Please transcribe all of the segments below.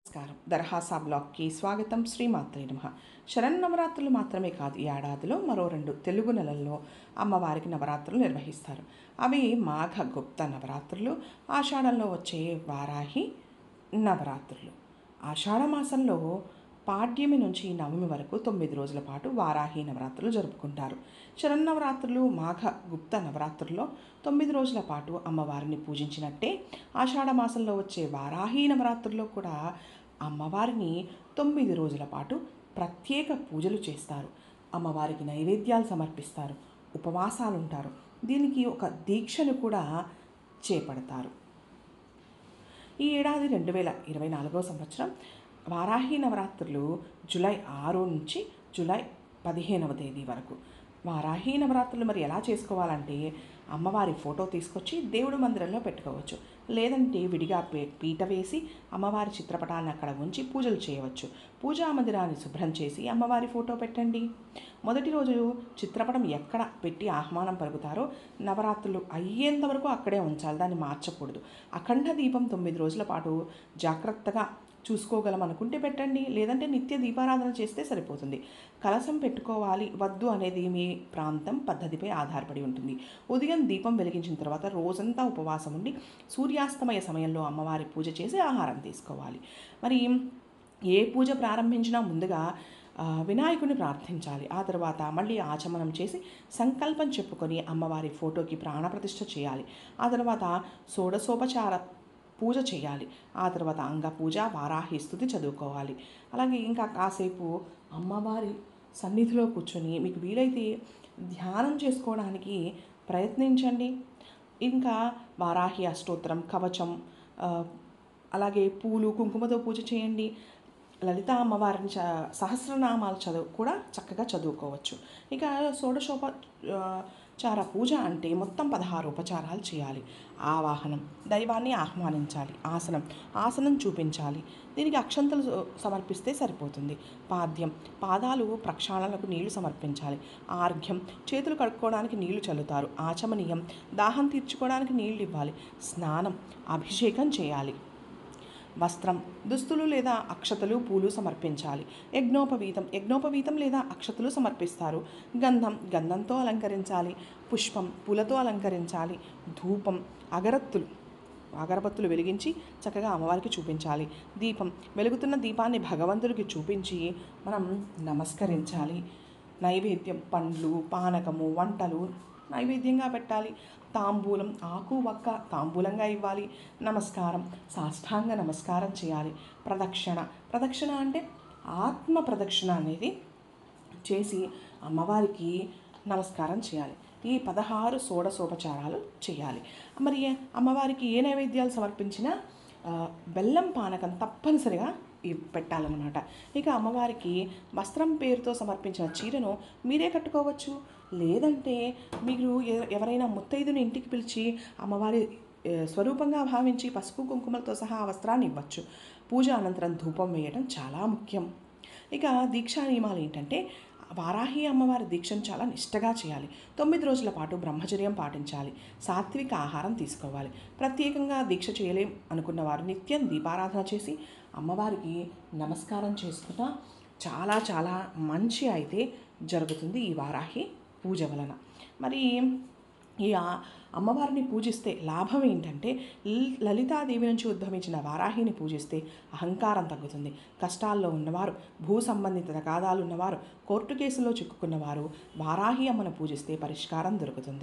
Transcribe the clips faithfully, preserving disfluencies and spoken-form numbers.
నమస్కారం. దరహాసా బ్లాగ్కి స్వాగతం. శ్రీమాత్రే నమః. శరన్నవరాత్రులు మాత్రమే కాదు, ఈ ఏడాదిలో మరో రెండు తెలుగు నెలల్లో అమ్మవారికి నవరాత్రులు నిర్వహిస్తారు. అవి మాఘ గుప్త నవరాత్రులు, ఆషాఢంలో వచ్చే వారాహి నవరాత్రులు. ఆషాఢ మాసంలో పాడ్యమి నుంచి నవమి వరకు తొమ్మిది రోజుల పాటు వారాహి నవరాత్రులు జరుపుకుంటారు. శరన్నవరాత్రులు, మాఘ గుప్త నవరాత్రుల్లో తొమ్మిది రోజుల పాటు అమ్మవారిని పూజించినట్టే ఆషాఢ మాసంలో వచ్చే వారాహి నవరాత్రుల్లో కూడా అమ్మవారిని తొమ్మిది రోజుల పాటు ప్రత్యేక పూజలు చేస్తారు. అమ్మవారికి నైవేద్యాలు సమర్పిస్తారు, ఉపవాసాలు ఉంటారు. దీనికి ఒక దీక్షను కూడా చేపడతారు. ఈ ఏడాది రెండు వేల ఇరవై నాలుగో సంవత్సరం వారాహి నవరాత్రులు జూలై ఆరు నుంచి జూలై పదిహేనవ తేదీ వరకు. వారాహి నవరాత్రులు మరి ఎలా చేసుకోవాలంటే, అమ్మవారి ఫోటో తీసుకొచ్చి దేవుడి మందిరంలో పెట్టుకోవచ్చు, లేదంటే విడిగా పే పీట వేసి అమ్మవారి చిత్రపటాన్ని అక్కడ ఉంచి పూజలు చేయవచ్చు. పూజా మందిరాన్ని శుభ్రం చేసి అమ్మవారి ఫోటో పెట్టండి. మొదటి రోజు చిత్రపటం ఎక్కడ పెట్టి ఆహ్వానం పలుకుతారో నవరాత్రులు అయ్యేంత వరకు అక్కడే ఉంచాలి, దాన్ని మార్చకూడదు. అఖండ దీపం తొమ్మిది రోజుల పాటు జాగ్రత్తగా చూసుకోగలం అనుకుంటే పెట్టండి, లేదంటే నిత్య దీపారాధన చేస్తే సరిపోతుంది. కలశం పెట్టుకోవాలి వద్దు అనేది మీ ప్రాంతం పద్ధతిపై ఆధారపడి ఉంటుంది. ఉదయం దీపం వెలిగించిన తర్వాత రోజంతా ఉపవాసం ఉండి సూర్యాస్తమయ సమయంలో అమ్మవారి పూజ చేసి ఆహారం తీసుకోవాలి. మరి ఏ పూజ ప్రారంభించినా ముందుగా వినాయకుడిని ప్రార్థించాలి. ఆ తర్వాత మళ్ళీ ఆచమనం చేసి సంకల్పం చెప్పుకొని అమ్మవారి ఫోటోకి ప్రాణప్రతిష్ఠ చేయాలి. ఆ తర్వాత షోడశోపచార పూజ చేయాలి. ఆ తర్వాత అంగ పూజ, వారాహి స్తుతి చదువుకోవాలి. అలాగే ఇంకా కాసేపు అమ్మవారి సన్నిధిలో కూర్చొని మీకు వీలైతే ధ్యానం చేసుకోవడానికి ప్రయత్నించండి. ఇంకా వారాహి అష్టోత్తరం, కవచం, అలాగే పూలు కుంకుమతో పూజ చేయండి. లలిత అమ్మవారిని చ సహస్రనామాలు చదువు కూడా చక్కగా చదువుకోవచ్చు. ఇక షోడశోపచార పూజ అంటే మొత్తం పదహారు ఉపచారాలు చేయాలి. ఆవాహనం, దైవాన్ని ఆహ్వానించాలి. ఆసనం, ఆసనం చూపించాలి. దీనికి అక్షంతలు సమర్పిస్తే సరిపోతుంది. పాద్యం, పాదాలు ప్రక్షాళనకు నీళ్లు సమర్పించాలి. ఆర్ఘ్యం, చేతులు కడుక్కోవడానికి నీళ్లు చల్లుతారు. ఆచమనీయం, దాహం తీర్చుకోవడానికి నీళ్లు ఇవ్వాలి. స్నానం, అభిషేకం చేయాలి. వస్త్రం, దుస్తులు లేదా అక్షతలు, పూలు సమర్పించాలి. యజ్ఞోపవీతం, యజ్ఞోపవీతం లేదా అక్షతలు సమర్పిస్తారు. గంధం, గంధంతో అలంకరించాలి. పుష్పం, పూలతో అలంకరించాలి. ధూపం, అగరత్తులు అగరబత్తులు వెలిగించి చక్కగా అమ్మవారికి చూపించాలి. దీపం, వెలుగుతున్న దీపాన్ని భగవంతుడికి చూపించి మనం నమస్కరించాలి. నైవేద్యం, పండ్లు, పానకము, వంటలు నైవేద్యంగా పెట్టాలి. తాంబూలం, ఆకు వక్క తాంబూలంగా ఇవ్వాలి. నమస్కారం, సాష్టాంగ నమస్కారం చేయాలి. ప్రదక్షిణ, ప్రదక్షిణ అంటే ఆత్మ ప్రదక్షిణ అనేది చేసి అమ్మవారికి నమస్కారం చేయాలి. ఈ పదహారు షోడశోపచారాలు చేయాలి. మరి అమ్మవారికి ఏ నైవేద్యాలు సమర్పించినా బెల్లం పానకం తప్పనిసరిగా పెట్టాలన్నమాట. ఇక అమ్మవారికి వస్త్రం పేరుతో సమర్పించిన చీరను మీరే కట్టుకోవచ్చు, లేదంటే మీరు ఎవరైనా ముత్తైదుని ఇంటికి పిలిచి అమ్మవారి స్వరూపంగా భావించి పసుపు కుంకుమలతో సహా ఆ వస్త్రాన్ని ఇవ్వచ్చు. పూజ అనంతరం ధూపం వేయడం చాలా ముఖ్యం. ఇక దీక్షా నియమాలు ఏంటంటే, వారాహి అమ్మవారి దీక్షను చాలా నిష్టగా చేయాలి. తొమ్మిది రోజుల పాటు బ్రహ్మచర్యం పాటించాలి. సాత్విక ఆహారం తీసుకోవాలి. ప్రత్యేకంగా దీక్ష చేయలేం అనుకున్న వారు నిత్యం దీపారాధన చేసి అమ్మవారికి నమస్కారం చేసుకున్న చాలా చాలా మంచి అయితే జరుగుతుంది ఈ వారాహి పూజ వలన. మరి ఈ అమ్మవారిని పూజిస్తే లాభం ఏంటంటే, లలితాదేవి నుంచి ఉద్భవించిన వారాహిని పూజిస్తే అహంకారం తగ్గుతుంది. కష్టాల్లో ఉన్నవారు, భూ సంబంధిత తగాదాలు ఉన్నవారు, కోర్టు కేసులో చిక్కుకున్నవారు వారాహి అమ్మను పూజిస్తే పరిష్కారం దొరుకుతుంది.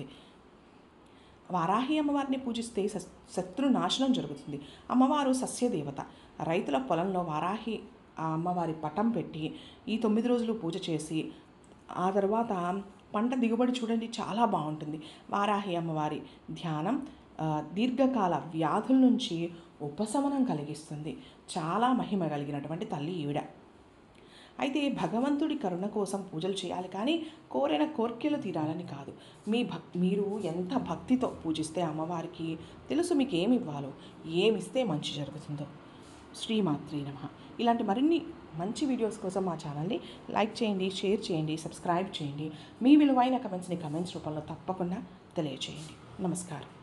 వారాహి అమ్మవారిని పూజిస్తే శత్రు నాశనం జరుగుతుంది. అమ్మవారు సస్యదేవత. రైతుల పొలంలో వారాహి ఆ అమ్మవారి పటం పెట్టి ఈ తొమ్మిది రోజులు పూజ చేసి ఆ తర్వాత పంట దిగుబడి చూడండి చాలా బాగుంటుంది. వారాహి అమ్మవారి ధ్యానం దీర్ఘకాల వ్యాధుల నుంచి ఉపశమనం కలిగిస్తుంది. చాలా మహిమ కలిగినటువంటి తల్లి ఈవిడ. అయితే భగవంతుడి కరుణ కోసం పూజలు చేయాలి, కానీ కోరిన కోర్కెలు తీరాలని కాదు. మీ భక్ మీరు ఎంత భక్తితో పూజిస్తే అమ్మవారికి తెలుసు మీకు ఏమి ఇవ్వాలో, ఏమిస్తే మంచి జరుగుతుందో. శ్రీమాత్రే నమః. ఇలాంటి మరిన్ని మంచి వీడియోస్ కోసం మా ఛానల్ని లైక్ చేయండి, షేర్ చేయండి, సబ్స్క్రైబ్ చేయండి. మీ విలువైన కమెంట్స్ని కమెంట్స్ రూపంలో తప్పకుండా తెలియజేయండి. నమస్కారం.